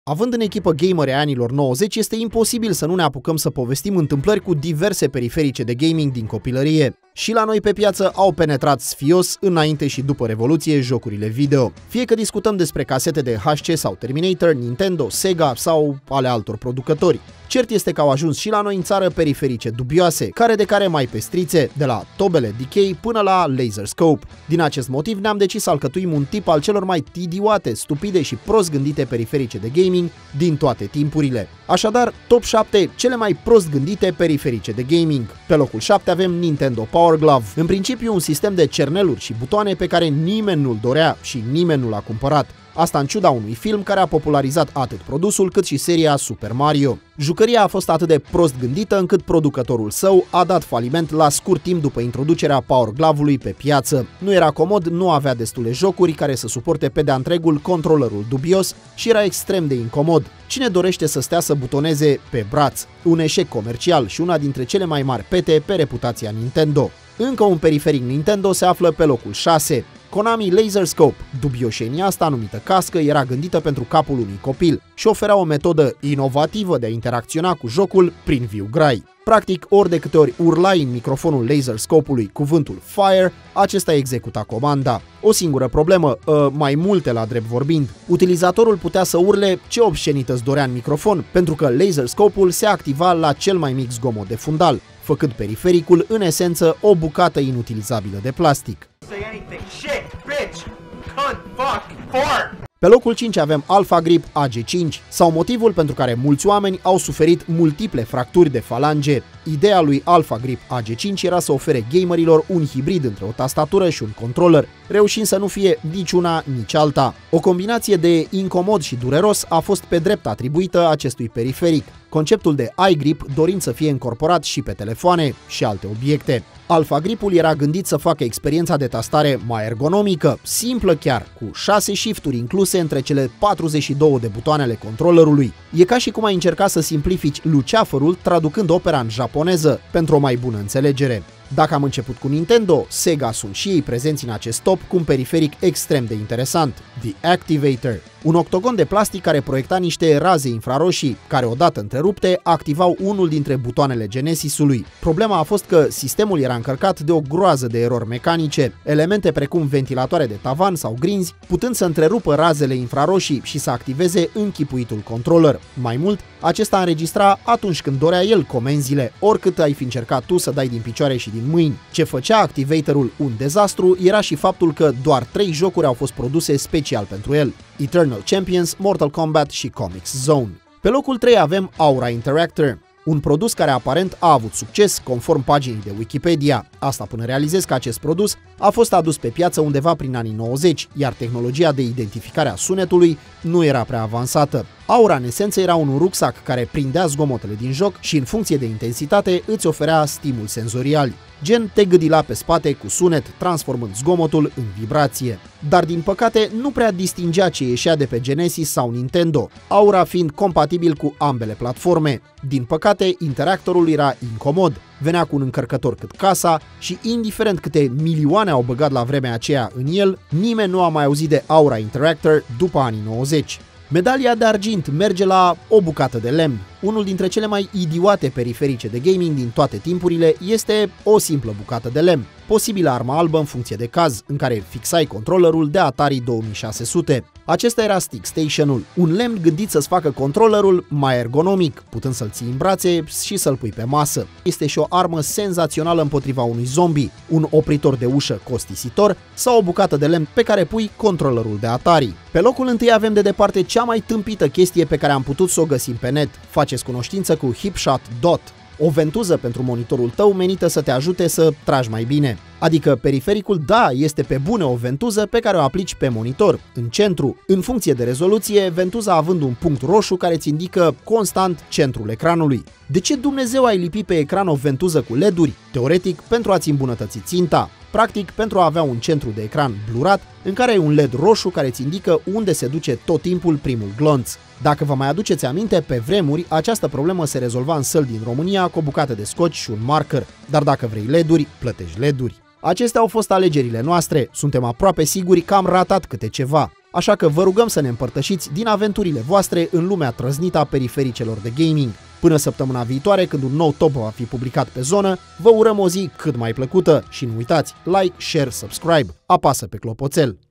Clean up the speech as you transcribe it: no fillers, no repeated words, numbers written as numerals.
Având în echipă gameri anilor 90, este imposibil să nu ne apucăm să povestim întâmplări cu diverse periferice de gaming din copilărie. Și la noi pe piață au penetrat sfios, înainte și după Revoluție, jocurile video. Fie că discutăm despre casete de HC sau Terminator, Nintendo, Sega sau ale altor producători. Cert este că au ajuns și la noi în țară periferice dubioase, care de care mai pestrițe, de la tobele Decay până la Laser Scope. Din acest motiv ne-am decis să alcătuim un tip al celor mai tidioate, stupide și prost gândite periferice de gaming din toate timpurile. Așadar, top 7 cele mai prost gândite periferice de gaming. Pe locul 7 avem Nintendo Power Glove. În principiu un sistem de cerneluri și butoane pe care nimeni nu-l dorea și nimeni nu l-a cumpărat. Asta în ciuda unui film care a popularizat atât produsul cât și seria Super Mario. Jucăria a fost atât de prost gândită încât producătorul său a dat faliment la scurt timp după introducerea Power Glove-ului pe piață. Nu era comod, nu avea destule jocuri care să suporte pe de-a întregul controllerul dubios și era extrem de incomod. Cine dorește să stea să butoneze pe braț? Un eșec comercial și una dintre cele mai mari pete pe reputația Nintendo. Încă un periferic Nintendo se află pe locul 6. Konami Laser Scope. Dubioșenia asta numită cască era gândită pentru capul unui copil și oferea o metodă inovativă de a interacționa cu jocul prin viu grai. Practic, ori de câte ori urlai în microfonul Laser Scope-ului cuvântul Fire, acesta executa comanda. O singură problemă, mai multe la drept vorbind. Utilizatorul putea să urle ce obscenități dorea în microfon, pentru că Laser Scope-ul se activa la cel mai mic zgomot de fundal, făcând perifericul în esență o bucată inutilizabilă de plastic. Pe locul 5 avem Alpha Grip AG5, sau motivul pentru care mulți oameni au suferit multiple fracturi de falange. Ideea lui Alpha Grip AG5 era să ofere gamerilor un hibrid între o tastatură și un controller, reușind să nu fie nici una, nici alta. O combinație de incomod și dureros a fost pe drept atribuită acestui periferic, conceptul de iGrip dorind să fie încorporat și pe telefoane și alte obiecte. Alpha Grip-ul era gândit să facă experiența de tastare mai ergonomică, simplă chiar, cu 6 shifturi incluse între cele 42 de butoane ale controllerului. E ca și cum ai încerca să simplifici luceafărul traducând opera în japoneză, pentru o mai bună înțelegere. Dacă am început cu Nintendo, Sega sunt și ei prezenți în acest top cu un periferic extrem de interesant, The Activator. Un octogon de plastic care proiecta niște raze infraroșii, care odată întrerupte, activau unul dintre butoanele Genesis-ului. Problema a fost că sistemul era încărcat de o groază de erori mecanice, elemente precum ventilatoare de tavan sau grinzi, putând să întrerupă razele infraroșii și să activeze închipuitul controller. Mai mult, acesta înregistra atunci când dorea el comenzile, oricât ai fi încercat tu să dai din picioare și din mâini. Ce făcea Activatorul un dezastru era și faptul că doar 3 jocuri au fost produse special pentru el: Eternal Champions, Mortal Kombat și Comics Zone. Pe locul 3 avem Aura Interactor, un produs care aparent a avut succes conform paginii de Wikipedia. Asta până realizez că acest produs a fost adus pe piață undeva prin anii 90, iar tehnologia de identificare a sunetului nu era prea avansată. Aura, în esență, era un rucsac care prindea zgomotele din joc și, în funcție de intensitate, îți oferea stimul senzoriali. Gen, te gâdila pe spate cu sunet, transformând zgomotul în vibrație. Dar, din păcate, nu prea distingea ce ieșea de pe Genesis sau Nintendo, Aura fiind compatibil cu ambele platforme. Din păcate, interactorul era incomod, venea cu un încărcător cât casa și, indiferent câte milioane au băgat la vremea aceea în el, nimeni nu a mai auzit de Aura Interactor după anii 90. Medalia de argint merge la o bucată de lemn. Unul dintre cele mai idiote periferice de gaming din toate timpurile este o simplă bucată de lemn, posibilă armă albă în funcție de caz, în care fixai controllerul de Atari 2600. Acesta era Stick Station-ul, un lemn gândit să-ți facă controllerul mai ergonomic, putând să-l ții în brațe și să-l pui pe masă. Este și o armă senzațională împotriva unui zombie, un opritor de ușă costisitor sau o bucată de lemn pe care pui controllerul de Atari. Pe locul întâi avem de departe cea mai tâmpită chestie pe care am putut să o găsim pe net. Faceți cunoștință cu Hipshot Dot, o ventuză pentru monitorul tău menită să te ajute să tragi mai bine. Adică perifericul, da, este pe bune o ventuză pe care o aplici pe monitor, în centru, în funcție de rezoluție, ventuza având un punct roșu care îți indică constant centrul ecranului. De ce Dumnezeu ai lipit pe ecran o ventuză cu LED-uri? Teoretic, pentru a-ți îmbunătăți ținta. Practic, pentru a avea un centru de ecran blurat, în care ai un LED roșu care îți indică unde se duce tot timpul primul glonț. Dacă vă mai aduceți aminte, pe vremuri, această problemă se rezolva în săli din România cu o bucată de scoci și un marker, dar dacă vrei LED-uri, plătești LED-uri. Acestea au fost alegerile noastre, suntem aproape siguri că am ratat câte ceva. așa că vă rugăm să ne împărtășiți din aventurile voastre în lumea trăznită a perifericelor de gaming. Până săptămâna viitoare, când un nou top va fi publicat pe zonă, vă urăm o zi cât mai plăcută și nu uitați, like, share, subscribe, apasă pe clopoțel.